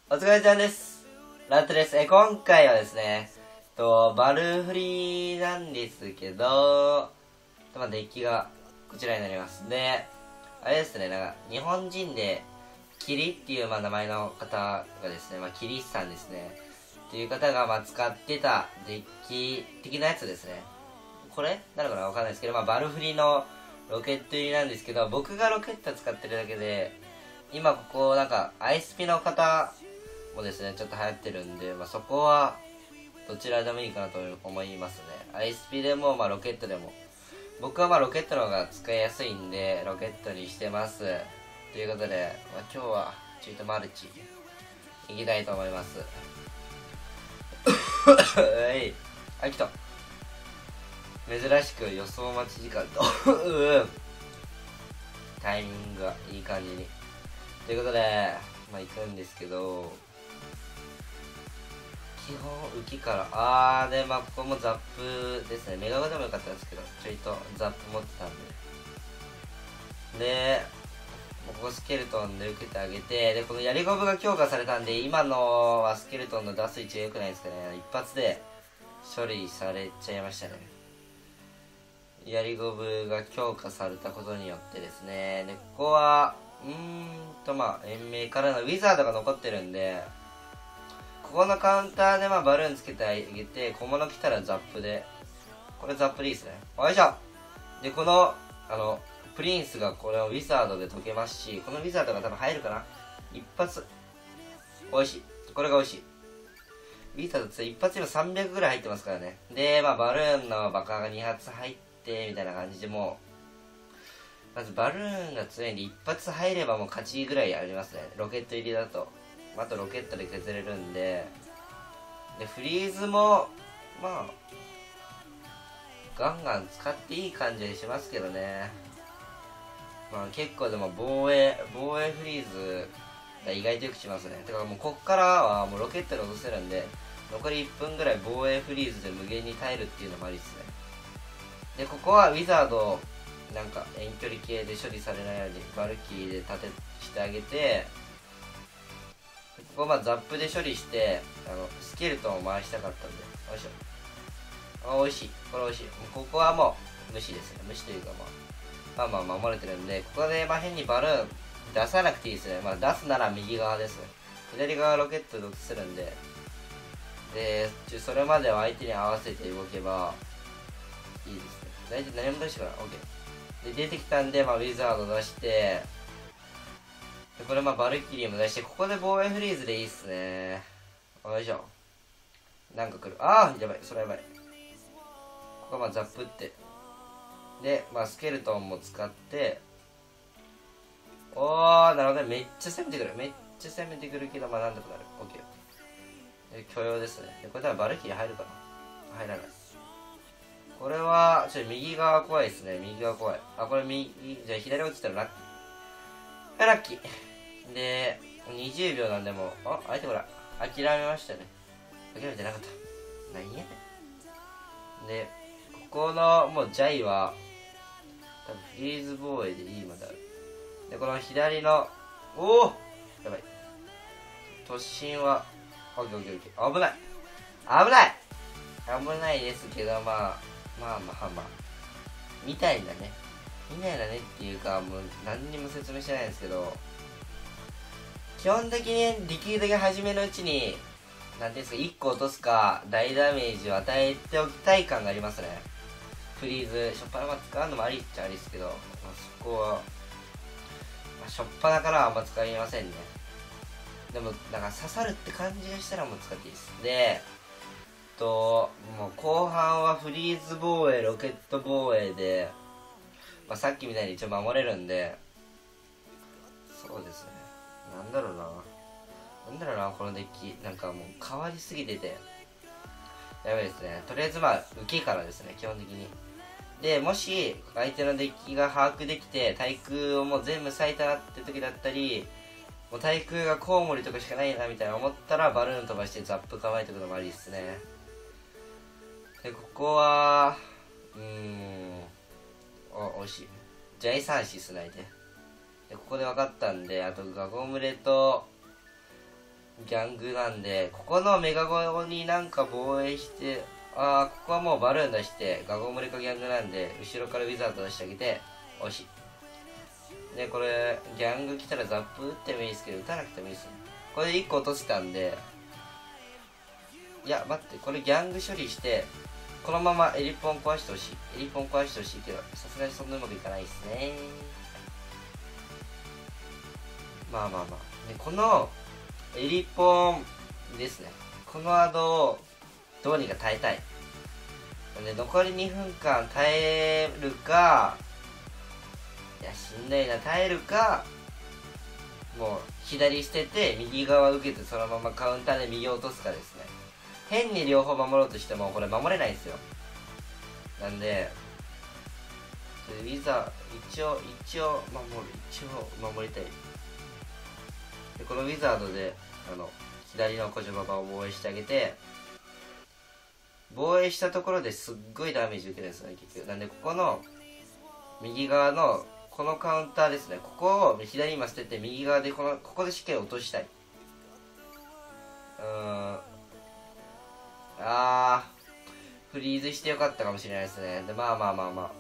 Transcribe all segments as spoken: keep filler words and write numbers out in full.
お疲れちゃんです。ラットです。え、今回はですね、と、バルフリーなんですけど、まあ、デッキがこちらになります。で、あれですね、なんか、日本人で、キリっていう、まあ、名前の方がですね、まあ、キリさんですね、っていう方が、まあ、使ってたデッキ的なやつですね。これなのかなわかんないですけど、まあ、バルフリのロケット入りなんですけど、僕がロケット使ってるだけで、今ここ、なんか、アイエスピー の方もですね、ちょっと流行ってるんで、まあ、そこは、どちらでもいいかなと思いますね。アイエスピー でも、まあ、ロケットでも。僕はまあ、ロケットの方が使いやすいんで、ロケットにしてます。ということで、まあ、今日は、ちょいとマルチ、いきたいと思います。はい。あ、来た。珍しく予想待ち時間とうん、タイミングがいい感じに。ということで、まあ、行くんですけど、基本浮きから、あーで、まあ、ここもザップですね。メガゴでもよかったんですけど、ちょいとザップ持ってたんで。で、ここスケルトンで受けてあげて、で、この槍ゴブが強化されたんで、今のはスケルトンの出す位置が良くないですかね。一発で処理されちゃいましたね。槍ゴブが強化されたことによってですね。で、ここは、うーんと、まあ、延命からのウィザードが残ってるんで、ここのカウンターでまあバルーンつけてあげて、小物来たらザップで、これザップでいいですね。よいしょ。で、この、あの、プリンスがこれをウィザードで解けますし、このウィザードが多分入るかな。一発。美味しい。これが美味しい。ウィザードって一発今さんびゃくぐらい入ってますからね。で、まあバルーンのバカがに発入って、みたいな感じでもう、まずバルーンが強いんで一発入ればもう勝ちぐらいありますね。ロケット入りだと。あとロケットで削れるんで、で、フリーズも、まあ、ガンガン使っていい感じにしますけどね。まあ結構でも防衛、防衛フリーズが意外とよくしますね。てかもうこっからはもうロケットで落とせるんで、残りいっぷんぐらい防衛フリーズで無限に耐えるっていうのもありですね。で、ここはウィザード、なんか遠距離系で処理されないようにバルキーで立てしてあげて、ここまあザップで処理して、あの、スケルトンを回したかったんで、よいしょ。あ、美味しい。これ美味しい。ここはもう、無視ですね。無視というかまあ、まあまあ守れてるんで、ここでまあ変にバルーン出さなくていいですね。まあ出すなら右側です。左側ロケットで落とせるんで、で、それまでは相手に合わせて動けば、いいですね。大体何も出してから、OK。で、出てきたんで、まあウィザード出して、でこれまあバルキリーも出して、ここで防衛フリーズでいいっすね。よいしょ。なんか来る。ああやばい。それやばい。ここはまあザップって。で、まあスケルトンも使って、おー、なるほどね。めっちゃ攻めてくる。めっちゃ攻めてくるけど、まあなんとかなる。オッケー。で、許容ですね。で、これ多分バルキリー入るかな入らない。これは、ちょっと右側怖いですね。右側怖い。あ、これ右、じゃあ左落ちたらラッキー。ラッキー。で、にじゅうびょうなんでもう、あ、相手ほら、諦めましたね。諦めてなかった。何やねん。で、ここの、もうジャイは、多分フリーズ防衛でいいまである。で、この左の、おおやばい。突進は、オッケーオッケーオッケー。危ない危ない危ないですけど、まあ、まあまあまあ。みたいなね。みたいなねっていうか、もう何にも説明してないんですけど、基本的にできるだけ初めのうちに、なんていうんですか、いっこ落とすか、大ダメージを与えておきたい感がありますね。フリーズ、しょっぱなま使うのもありっちゃありですけど、まあ、そこは、まあ、しょっぱなからはあんま使いませんね。でも、なんか刺さるって感じがしたらもう使っていいです。で、と、もう後半はフリーズ防衛、ロケット防衛で、まあ、さっきみたいに一応守れるんで、そうですね。なんだろうな。なんだろうな、このデッキ。なんかもう変わりすぎてて。やばいですね。とりあえずまあ、受けからですね、基本的に。で、もし、相手のデッキが把握できて、対空をもう全部割いたなって時だったり、もう対空がコウモリとかしかないなみたいな思ったら、バルーン飛ばしてザップ構えておくのもありですね。で、ここは、うーん、お、惜しい。ジャイさんシスないで。で、ここで分かったんで、あとガゴムレと、 ギャングなんで、ここのメガゴになんか防衛して、ああ、ここはもうバルーン出して、ガゴムレカギャングなんで、後ろからウィザード出してあげて、惜しい。で、これ、ギャング来たらザップ打ってもいいですけど、打たなくてもいいですね。これでいっこ落とせたんで、いや、待って、これギャング処理して、このままエリポン壊してほしい。エリポン壊してほしいけど、さすがにそんなうまくいかないですね。まあまあまあ。で、この、エリポンですね。このアドを、どうにか耐えたい。で、残りにふんかん耐えるか、いや、しんどいな、耐えるか、もう、左捨てて、右側受けて、そのままカウンターで右を落とすかですね。変に両方守ろうとしても、これ守れないんですよ。なんで、ウィザー、一応、一応、守る、一応、守りたい。で、このウィザードで、あの、左の小島場を防衛してあげて、防衛したところですっごいダメージ受けるんですよね、結局。なんで、ここの、右側の、このカウンターですね。ここを左今捨てて、右側で、この、ここでしっかり落としたい。うーん。あー、フリーズしてよかったかもしれないですね。で、まあまあまあま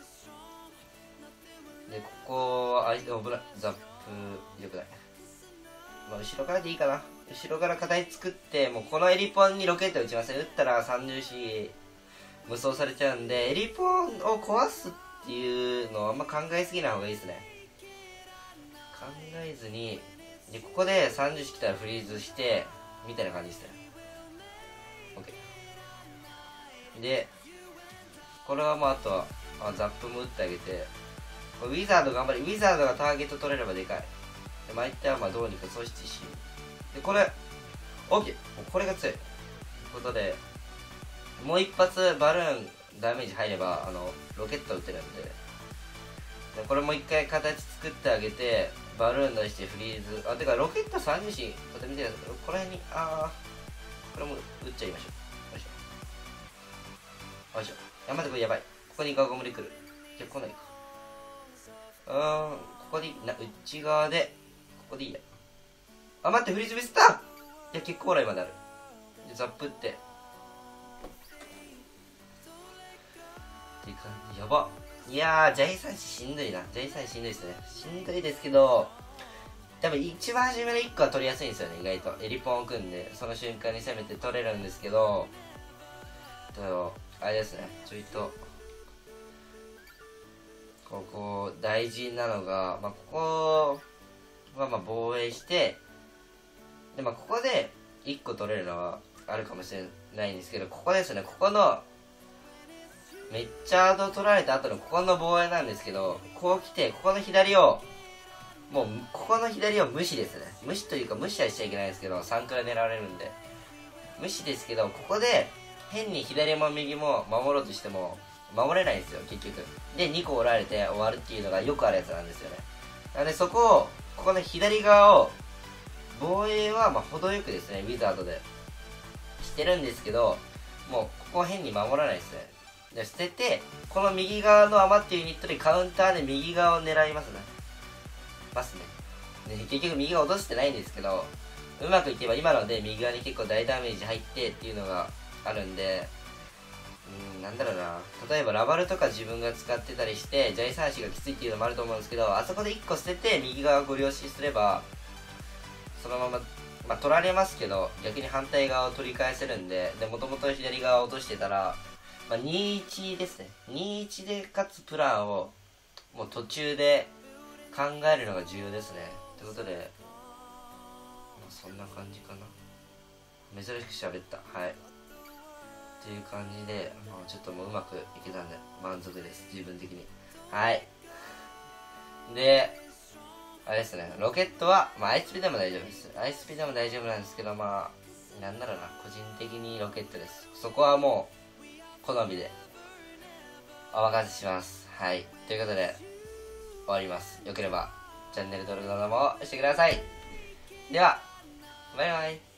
あ。で、ここは、あ、危ない。ザップ、よくない。まあ、後ろからでいいかな。後ろから形作って、もうこのエリポンにロケット打ちません。打ったらさんじゅうよん無双されちゃうんで、エリポンを壊すっていうのをあんま考えすぎない方がいいですね。考えずに、で、ここでさんじゅうよん来たらフリーズして、みたいな感じですね。OK。で、これはもうあとは、あザップも打ってあげて、ウィザード頑張り、ウィザードがターゲット取れればでかい。で、毎回はまあどうにか阻止し、で、これ、OK! これが強い。ということで、もう一発バルーンダメージ入れば、あの、ロケット撃てるんで、でこれもう一回形作ってあげて、バルーン出してフリーズ、あ、てかロケットさんじゅうよん、ちょっと見てください。この辺に、あー、これも撃っちゃいましょう。よいしょ。よいしょ。や、待って、これやばい。ここにガゴムで来る。じゃ、来ないか。うーん、ここでいいな、内側で、ここでいいや。あ、待って、フリーズミスった。いや、結構来まである。で、ザップって。っていう感じ、やば。いやー、ジャイさんししんどいな。ジャイさんしんどいですね。しんどいですけど、多分一番初めのいっこは取りやすいんですよね、意外と。エリポンを組んで、その瞬間に攻めて取れるんですけど、と、あれですね、ちょいと、ここ、大事なのが、まあ、ここはまあ防衛して、で、まあ、ここでいっこ取れるのはあるかもしれないんですけど、ここですね、ここの、めっちゃアド取られた後のここの防衛なんですけど、こう来て、ここの左を、もう、ここの左を無視ですね。無視というか、無視はしちゃいけないんですけど、さんくらい狙われるんで。無視ですけど、ここで、変に左も右も守ろうとしても、守れないんですよ、結局。で、にこ折られて終わるっていうのがよくあるやつなんですよね。なので、そこを、ここの左側を、防衛は、まあ、程よくですね、ウィザードで、してるんですけど、もう、ここは変に守らないですね。で、捨てて、この右側の余っているユニットでカウンターで右側を狙いますね。ますね。で、結局右側落としてないんですけど、うまくいけば今ので右側に結構大ダメージ入ってっていうのがあるんで、うん、なんだろうな。例えばラバルとか自分が使ってたりして、ジャイさん足がきついっていうのもあると思うんですけど、あそこでいっこ捨てて右側ご了承すれば、そのまま、まあ、取られますけど、逆に反対側を取り返せるんで、で、もともと左側を落としてたら、まあ、にいちですね。にいちで勝つプランを、もう途中で考えるのが重要ですね。ということで、まあ、そんな感じかな。珍しく喋った。はい。っていう感じで、まあ、ちょっともううまくいけたんで、満足です。自分的に。はい。で、あれですね、ロケットは、まあ、アイスピでも大丈夫です。アイスピでも大丈夫なんですけど、まあ、なんだろうな、個人的にロケットです。そこはもう、好みで、お任せします。はい。ということで、終わります。よければ、チャンネル登録の方もしてください。では、バイバイ。